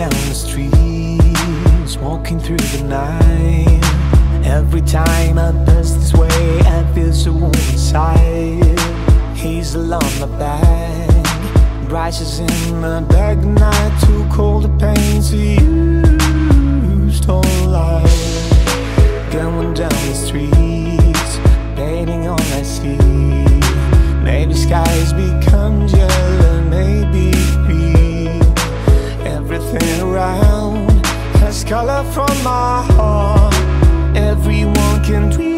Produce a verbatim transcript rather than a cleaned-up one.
down the streets, walking through the night. Every time I pass this way, I feel so warm inside. He's along my back, rises in the dark night, too cold to pain to use whole life. Going down the streets, painting all I see. Maybe skies become yellow, maybe green. Everything around has color from my heart. Everyone can dream.